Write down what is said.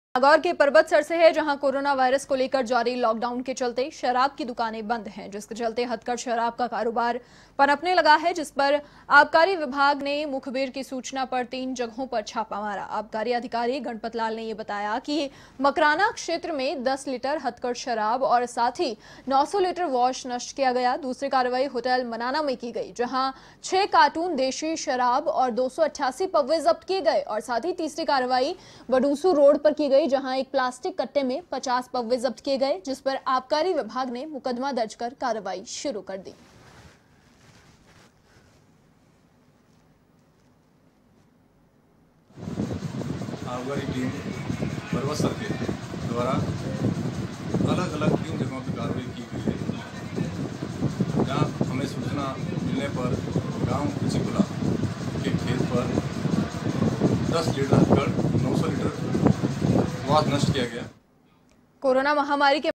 नागौर के पर्वतसर से है, जहां कोरोना वायरस को लेकर जारी लॉकडाउन के चलते शराब की दुकानें बंद हैं, जिसके चलते हथकढ़ शराब का कारोबार पनपने लगा है, जिस पर आबकारी विभाग ने मुखबिर की सूचना पर 3 जगहों पर छापा मारा। आबकारी अधिकारी गणपत लाल ने यह बताया कि मकराना क्षेत्र में 10 लीटर हथकढ़ शराब और साथ ही 900 लीटर वॉश नष्ट किया गया। दूसरी कार्रवाई होटल मनाना में की गई, जहां 6 कार्टून देशी शराब और 288 पव्वे जब्त किए गए और साथ ही तीसरी कार्रवाई वडूसू रोड पर की गई, जहां एक प्लास्टिक कट्टे में 50 पव्वे जब्त किए गए, जिस पर आबकारी विभाग ने मुकदमा दर्ज कर कार्रवाई शुरू कर दी। आबकारी टीम पर्वतसर के द्वारा अलग अलग 3 जगहों पर कार्रवाई की गई है, जहां हमें सूचना मिलने पर गांव कुचिकुला के खेत पर 10 लीटर हथकढ़ 900 लीटर वॉश नष्ट किया गया। कोरोना महामारी के